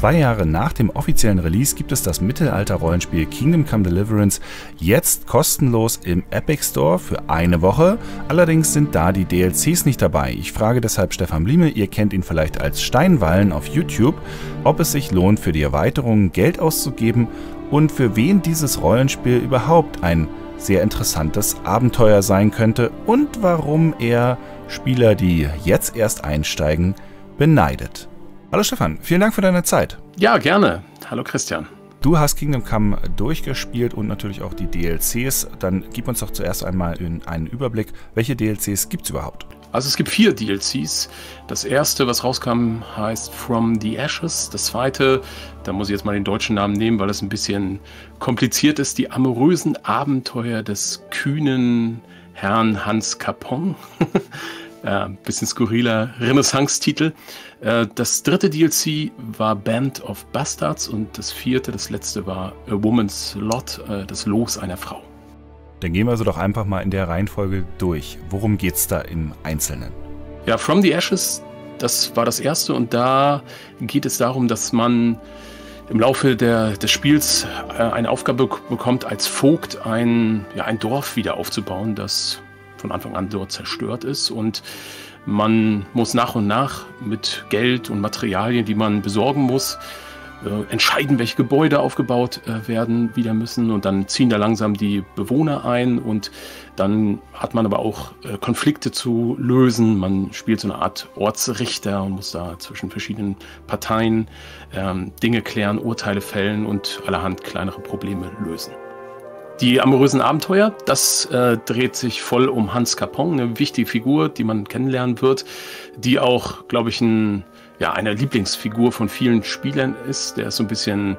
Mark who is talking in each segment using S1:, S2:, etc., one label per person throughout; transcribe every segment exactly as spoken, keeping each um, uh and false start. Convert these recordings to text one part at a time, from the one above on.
S1: Zwei Jahre nach dem offiziellen Release gibt es das Mittelalter-Rollenspiel Kingdom Come Deliverance jetzt kostenlos im Epic Store für eine Woche. Allerdings sind da die D L Cs nicht dabei. Ich frage deshalb Stefan Blieme, ihr kennt ihn vielleicht als Steinwallen auf YouTube, ob es sich lohnt, für die Erweiterungen Geld auszugeben und für wen dieses Rollenspiel überhaupt ein sehr interessantes Abenteuer sein könnte und warum er Spieler, die jetzt erst einsteigen, beneidet. Hallo Stefan, vielen Dank für deine Zeit.
S2: Ja, gerne. Hallo Christian.
S1: Du hast Kingdom Come durchgespielt und natürlich auch die D L Cs. Dann gib uns doch zuerst einmal einen Überblick. Welche D L Cs gibt es überhaupt?
S2: Also es gibt vier D L Cs. Das erste, was rauskam, heißt From the Ashes. Das zweite, da muss ich jetzt mal den deutschen Namen nehmen, weil es ein bisschen kompliziert ist, die amorösen Abenteuer des kühnen Herrn Hans Capon. Ein äh, bisschen skurriler Renaissance-Titel. Äh, das dritte D L C war Band of Bastards und das vierte, das letzte war A Woman's Lot, äh, das Los einer Frau.
S1: Dann gehen wir also doch einfach mal in der Reihenfolge durch. Worum geht's da im Einzelnen?
S2: Ja, From the Ashes, das war das erste und da geht es darum, dass man im Laufe der, des Spiels äh, eine Aufgabe bekommt, als Vogt ein, ja, ein Dorf wieder aufzubauen, das von Anfang an dort zerstört ist und man muss nach und nach mit Geld und Materialien, die man besorgen muss, äh, entscheiden, welche Gebäude aufgebaut äh, werden wieder müssen und dann ziehen da langsam die Bewohner ein und dann hat man aber auch äh, Konflikte zu lösen. Man spielt so eine Art Ortsrichter und muss da zwischen verschiedenen Parteien ähm, Dinge klären, Urteile fällen und allerhand kleinere Probleme lösen. Die amorösen Abenteuer, das äh, dreht sich voll um Hans Capon, eine wichtige Figur, die man kennenlernen wird, die auch, glaube ich, ein, ja, eine Lieblingsfigur von vielen Spielern ist. Der ist so ein bisschen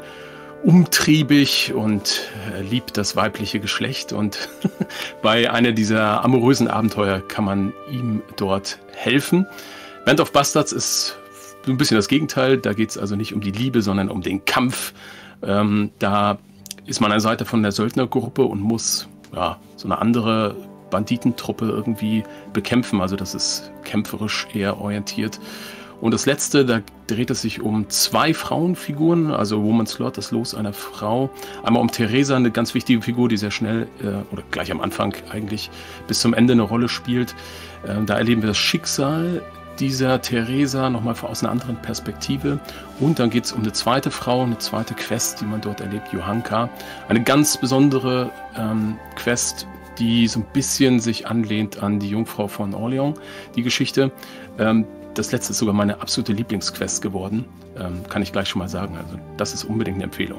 S2: umtriebig und äh, liebt das weibliche Geschlecht und bei einer dieser amorösen Abenteuer kann man ihm dort helfen. Band of Bastards ist so ein bisschen das Gegenteil, da geht es also nicht um die Liebe, sondern um den Kampf. Ähm, da ist man an der Seite von der Söldnergruppe und muss ja, so eine andere Banditentruppe irgendwie bekämpfen. Also das ist kämpferisch eher orientiert. Und das letzte, da dreht es sich um zwei Frauenfiguren, also Woman's Lot, das Los einer Frau. Einmal um Theresa, eine ganz wichtige Figur, die sehr schnell äh, oder gleich am Anfang eigentlich bis zum Ende eine Rolle spielt. Äh, da erleben wir das Schicksal dieser Theresa nochmal aus einer anderen Perspektive. Und dann geht es um eine zweite Frau, eine zweite Quest, die man dort erlebt, Johanka. Eine ganz besondere ähm, Quest, die so ein bisschen sich anlehnt an die Jungfrau von Orleans, die Geschichte. Ähm, das letzte ist sogar meine absolute Lieblingsquest geworden, ähm, kann ich gleich schon mal sagen. Also das ist unbedingt eine Empfehlung.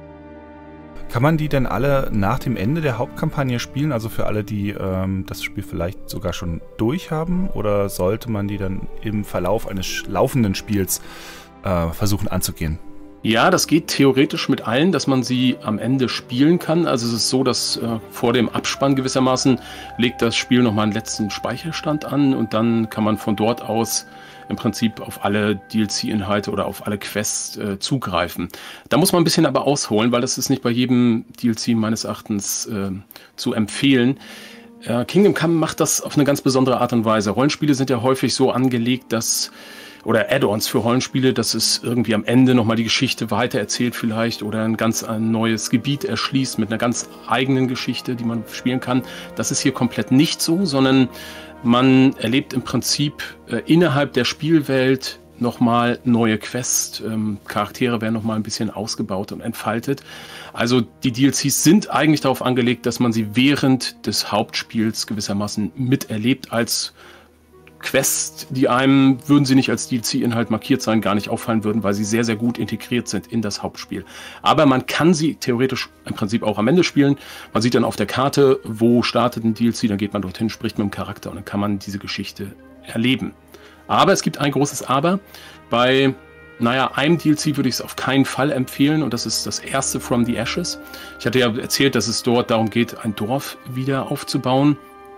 S1: Kann man die denn alle nach dem Ende der Hauptkampagne spielen? Also für alle, die ähm, das Spiel vielleicht sogar schon durchhaben? Oder sollte man die dann im Verlauf eines laufenden Spiels äh, versuchen anzugehen?
S2: Ja, das geht theoretisch mit allen, dass man sie am Ende spielen kann. Also es ist so, dass äh, vor dem Abspann gewissermaßen legt das Spiel nochmal einen letzten Speicherstand an und dann kann man von dort aus im Prinzip auf alle D L C-Inhalte oder auf alle Quests äh, zugreifen. Da muss man ein bisschen aber ausholen, weil das ist nicht bei jedem D L C meines Erachtens äh, zu empfehlen. Äh, Kingdom Come macht das auf eine ganz besondere Art und Weise. Rollenspiele sind ja häufig so angelegt, dass oder Add-ons für Rollenspiele, dass es irgendwie am Ende nochmal die Geschichte weitererzählt vielleicht oder ein ganz ein neues Gebiet erschließt mit einer ganz eigenen Geschichte, die man spielen kann. Das ist hier komplett nicht so, sondern man erlebt im Prinzip äh, innerhalb der Spielwelt nochmal neue Quests, ähm, Charaktere werden nochmal ein bisschen ausgebaut und entfaltet. Also die D L Cs sind eigentlich darauf angelegt, dass man sie während des Hauptspiels gewissermaßen miterlebt als Quests, die einem, würden sie nicht als D L C-Inhalt markiert sein, gar nicht auffallen würden, weil sie sehr, sehr gut integriert sind in das Hauptspiel. Aber man kann sie theoretisch im Prinzip auch am Ende spielen. Man sieht dann auf der Karte, wo startet ein D L C, dann geht man dorthin, spricht mit dem Charakter und dann kann man diese Geschichte erleben. Aber es gibt ein großes Aber. Bei, naja, einem D L C würde ich es auf keinen Fall empfehlen und das ist das erste From the Ashes. Ich hatte ja erzählt, dass es dort darum geht, ein Dorf wieder aufzubauen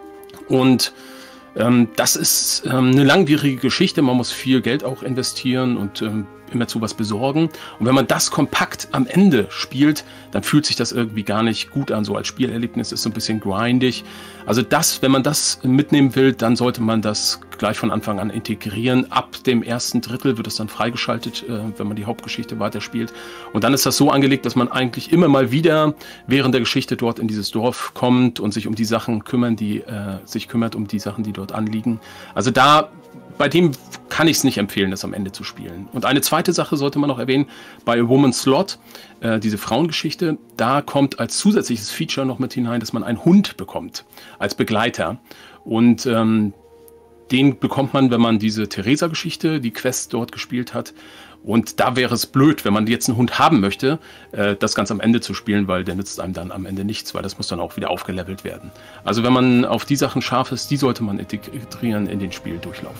S2: und Ähm, das ist ähm, eine langwierige Geschichte, man muss viel Geld auch investieren und ähm, immerzu was besorgen. Und wenn man das kompakt am Ende spielt, dann fühlt sich das irgendwie gar nicht gut an. So als Spielerlebnis ist so ein bisschen grindig. Also das, wenn man das mitnehmen will, dann sollte man das gleich von Anfang an integrieren. Ab dem ersten Drittel wird es dann freigeschaltet, äh, wenn man die Hauptgeschichte weiterspielt. Und dann ist das so angelegt, dass man eigentlich immer mal wieder während der Geschichte dort in dieses Dorf kommt und sich um die Sachen kümmern, die äh, sich kümmert um die Sachen, die dort anliegen. Also da, bei dem kann ich es nicht empfehlen, das am Ende zu spielen. Und eine zweite Sache sollte man noch erwähnen, bei A Woman's Lot, äh, diese Frauengeschichte, da kommt als zusätzliches Feature noch mit hinein, dass man einen Hund bekommt als Begleiter. Und ähm, den bekommt man, wenn man diese Theresa-Geschichte, die Quest dort gespielt hat. Und da wäre es blöd, wenn man jetzt einen Hund haben möchte, äh, das ganz am Ende zu spielen, weil der nützt einem dann am Ende nichts, weil das muss dann auch wieder aufgelevelt werden. Also wenn man auf die Sachen scharf ist, die sollte man integrieren in den Spieldurchlauf.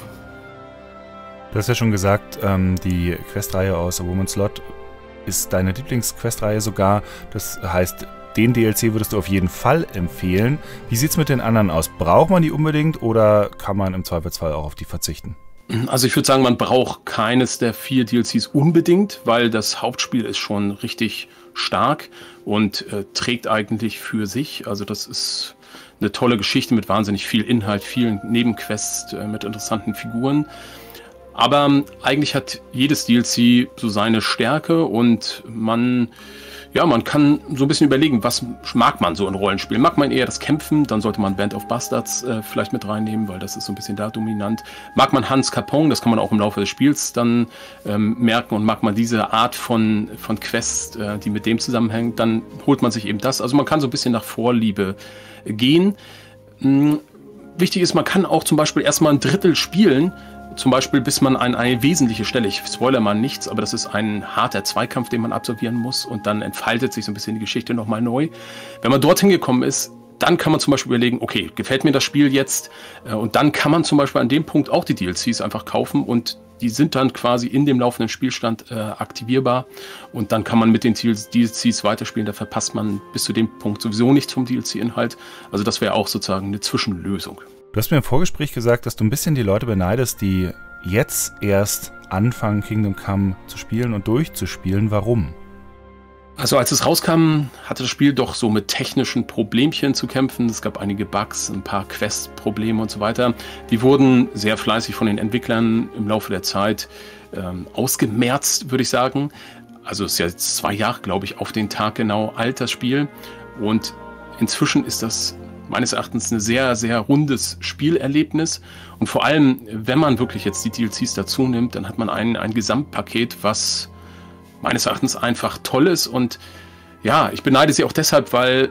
S1: Du hast ja schon gesagt, ähm, die Questreihe aus A Woman's Lot ist deine Lieblingsquestreihe sogar. Das heißt, den D L C würdest du auf jeden Fall empfehlen. Wie sieht es mit den anderen aus? Braucht man die unbedingt oder kann man im Zweifelsfall auch auf die verzichten?
S2: Also ich würde sagen, man braucht keines der vier D L Cs unbedingt, weil das Hauptspiel ist schon richtig stark und äh, trägt eigentlich für sich. Also das ist eine tolle Geschichte mit wahnsinnig viel Inhalt, vielen Nebenquests äh, mit interessanten Figuren. Aber ähm, eigentlich hat jedes D L C so seine Stärke und man... Ja, man kann so ein bisschen überlegen, was mag man so in Rollenspielen. Mag man eher das Kämpfen, dann sollte man Band of Bastards äh, vielleicht mit reinnehmen, weil das ist so ein bisschen da dominant. Mag man Hans Capone, das kann man auch im Laufe des Spiels dann ähm, merken. Und mag man diese Art von, von Quest, äh, die mit dem zusammenhängt, dann holt man sich eben das. Also man kann so ein bisschen nach Vorliebe gehen. Hm, wichtig ist, man kann auch zum Beispiel erstmal ein Drittel spielen, zum Beispiel bis man an eine wesentliche Stelle, ich spoilere mal nichts, aber das ist ein harter Zweikampf, den man absolvieren muss und dann entfaltet sich so ein bisschen die Geschichte nochmal neu. Wenn man dorthin gekommen ist, dann kann man zum Beispiel überlegen, okay, gefällt mir das Spiel jetzt? Und dann kann man zum Beispiel an dem Punkt auch die D L Cs einfach kaufen und die sind dann quasi in dem laufenden Spielstand äh, aktivierbar und dann kann man mit den D L Cs weiterspielen, da verpasst man bis zu dem Punkt sowieso nichts vom D L C-Inhalt. Also das wäre auch sozusagen eine Zwischenlösung.
S1: Du hast mir im Vorgespräch gesagt, dass du ein bisschen die Leute beneidest, die jetzt erst anfangen, Kingdom Come zu spielen und durchzuspielen. Warum?
S2: Also als es rauskam, hatte das Spiel doch so mit technischen Problemchen zu kämpfen. Es gab einige Bugs, ein paar Quest-Probleme und so weiter. Die wurden sehr fleißig von den Entwicklern im Laufe der Zeit ähm, ausgemerzt, würde ich sagen. Also es ist ja jetzt zwei Jahre, glaube ich, auf den Tag genau alt, das Spiel. Und inzwischen ist das meines Erachtens ein sehr, sehr rundes Spielerlebnis. Und vor allem, wenn man wirklich jetzt die D L Cs dazu nimmt, dann hat man ein, ein Gesamtpaket, was meines Erachtens einfach toll ist. Und ja, ich beneide sie auch deshalb, weil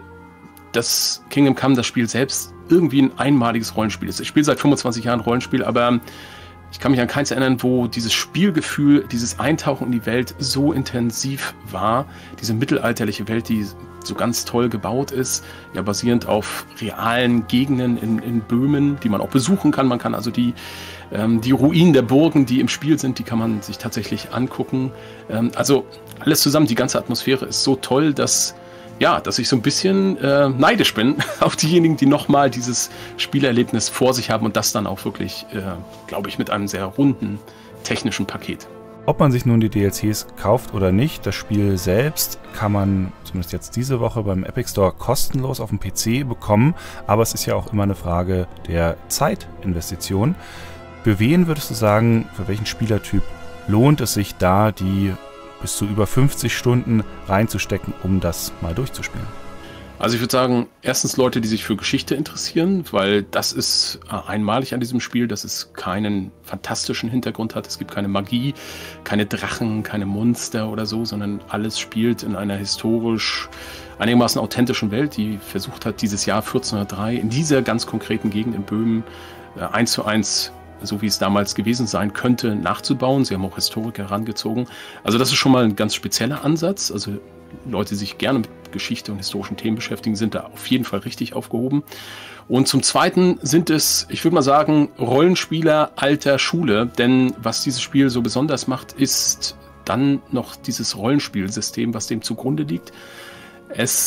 S2: das Kingdom Come, das Spiel selbst, irgendwie ein einmaliges Rollenspiel ist. Ich spiele seit fünfundzwanzig Jahren Rollenspiel, aber ich kann mich an keins erinnern, wo dieses Spielgefühl, dieses Eintauchen in die Welt so intensiv war. Diese mittelalterliche Welt, die so ganz toll gebaut ist, ja basierend auf realen Gegenden in, in Böhmen, die man auch besuchen kann. Man kann also die, ähm, die Ruinen der Burgen, die im Spiel sind, die kann man sich tatsächlich angucken. Ähm, also alles zusammen, die ganze Atmosphäre ist so toll, dass, ja, dass ich so ein bisschen äh, neidisch bin auf diejenigen, die nochmal dieses Spielerlebnis vor sich haben und das dann auch wirklich, äh, glaube ich, mit einem sehr runden technischen Paket.
S1: Ob man sich nun die D L Cs kauft oder nicht, das Spiel selbst kann man zumindest jetzt diese Woche beim Epic Store kostenlos auf dem P C bekommen, aber es ist ja auch immer eine Frage der Zeitinvestition. Für wen würdest du sagen, für welchen Spielertyp lohnt es sich da, die bis zu über fünfzig Stunden reinzustecken, um das mal durchzuspielen?
S2: Also ich würde sagen, erstens Leute, die sich für Geschichte interessieren, weil das ist einmalig an diesem Spiel, dass es keinen fantastischen Hintergrund hat. Es gibt keine Magie, keine Drachen, keine Monster oder so, sondern alles spielt in einer historisch einigermaßen authentischen Welt, die versucht hat, dieses Jahr vierzehnhundertdrei in dieser ganz konkreten Gegend in Böhmen eins zu eins, so wie es damals gewesen sein könnte, nachzubauen. Sie haben auch Historiker herangezogen. Also das ist schon mal ein ganz spezieller Ansatz. Also Leute, die sich gerne mit Geschichte und historischen Themen beschäftigen, sind da auf jeden Fall richtig aufgehoben. Und zum Zweiten sind es, ich würde mal sagen, Rollenspieler alter Schule. Denn was dieses Spiel so besonders macht, ist dann noch dieses Rollenspielsystem, was dem zugrunde liegt. Es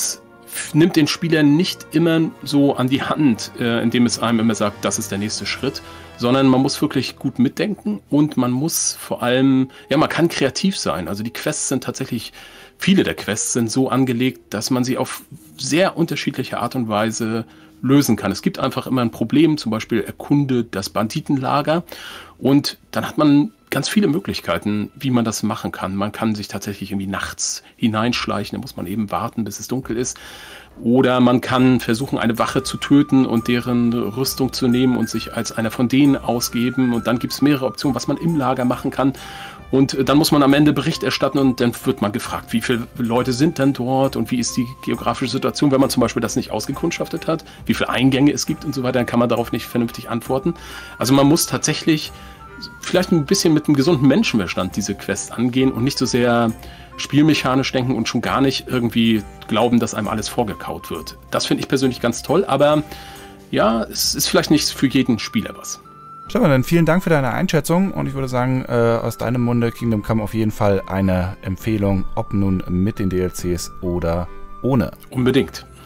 S2: nimmt den Spieler nicht immer so an die Hand, äh, indem es einem immer sagt, das ist der nächste Schritt, sondern man muss wirklich gut mitdenken und man muss vor allem, ja, man kann kreativ sein. Also die Quests sind tatsächlich, viele der Quests sind so angelegt, dass man sie auf sehr unterschiedliche Art und Weise lösen kann. Es gibt einfach immer ein Problem, zum Beispiel erkunde das Banditenlager und dann hat man ganz viele Möglichkeiten, wie man das machen kann. Man kann sich tatsächlich irgendwie nachts hineinschleichen, da muss man eben warten, bis es dunkel ist. Oder man kann versuchen, eine Wache zu töten und deren Rüstung zu nehmen und sich als einer von denen ausgeben. Und dann gibt es mehrere Optionen, was man im Lager machen kann. Und dann muss man am Ende Bericht erstatten und dann wird man gefragt, wie viele Leute sind denn dort und wie ist die geografische Situation, wenn man zum Beispiel das nicht ausgekundschaftet hat, wie viele Eingänge es gibt und so weiter, dann kann man darauf nicht vernünftig antworten. Also man muss tatsächlich vielleicht ein bisschen mit einem gesunden Menschenverstand diese Quest angehen und nicht so sehr spielmechanisch denken und schon gar nicht irgendwie glauben, dass einem alles vorgekaut wird. Das finde ich persönlich ganz toll, aber ja, es ist vielleicht nicht für jeden Spieler was.
S1: Stefan, dann vielen Dank für deine Einschätzung und ich würde sagen, äh, aus deinem Munde Kingdom Come auf jeden Fall eine Empfehlung, ob nun mit den D L Cs oder ohne.
S2: Unbedingt.